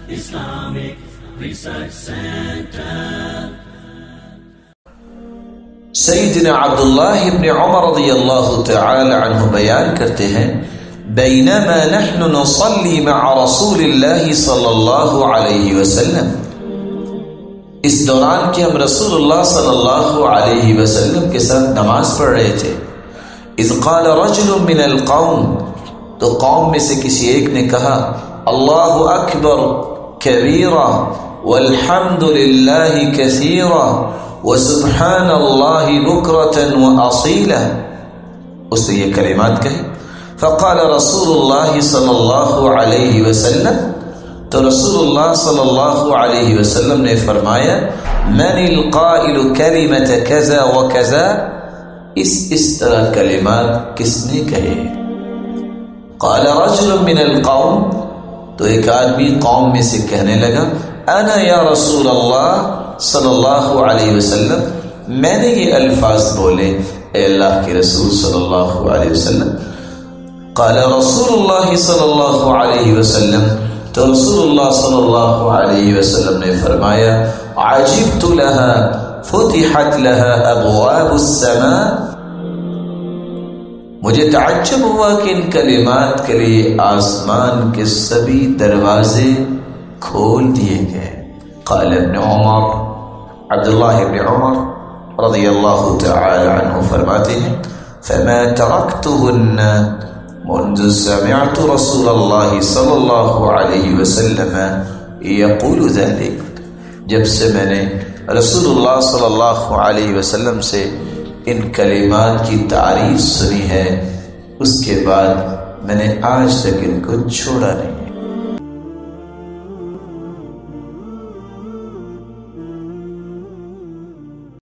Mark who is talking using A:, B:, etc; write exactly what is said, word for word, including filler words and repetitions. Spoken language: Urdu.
A: Islamic Research Center.
B: سیدنا عبداللہ ابن عمر رضی اللہ تعالی عنہ بیان کرتے ہیں، بینما نحن نصلی مع رسول اللہ صلی اللہ علیہ وسلم، اس دوران کہ ہم رسول اللہ صلی اللہ علیہ وسلم کے ساتھ نماز پڑھ رہے تھے، اذ قال رجل من القوم، تو قوم میں سے کسی ایک نے کہا، اللہ اکبر کبیرا والحمد للہ کثیرا وسبحان اللہ بکرة واصیلا، اس نے یہ کلمات کہی، فقال رسول اللہ صلی اللہ علیہ وسلم، تو رسول اللہ صلی اللہ علیہ وسلم نے فرمایا، من القائل کلمۃ کذا وکذا، اس اس طرح کلمات کس نے کہے؟ قال رجل من القوم، تو ایک آدمی قوم میں سے کہنے لگا، انا یا رسول اللہ صلی اللہ علیہ وسلم، میں نے یہ الفاظ بولے اے اللہ کے رسول صلی اللہ علیہ وسلم۔ قال رسول اللہ صلی اللہ علیہ وسلم، تو رسول اللہ صلی اللہ علیہ وسلم نے فرمایا، عجبت لها فتحت لها ابواب السماء، مجھے تعجب ہوا کہ ان کلمات کے لیے آسمان کے سبھی دروازے کھول دیے گئے۔ قال ابن عمر، عبداللہ ابن عمر رضی اللہ تعالی عنہ فرماتے ہیں، فما ترکتہن منذ سمعت رسول اللہ صلی اللہ علیہ وسلم یقول ذلك، جب سے میں نے رسول اللہ صلی اللہ علیہ وسلم سے ان کلمات کی تعریف سنی ہے، اس کے بعد میں نے آج تک ان کو چھوڑا نہیں ہے۔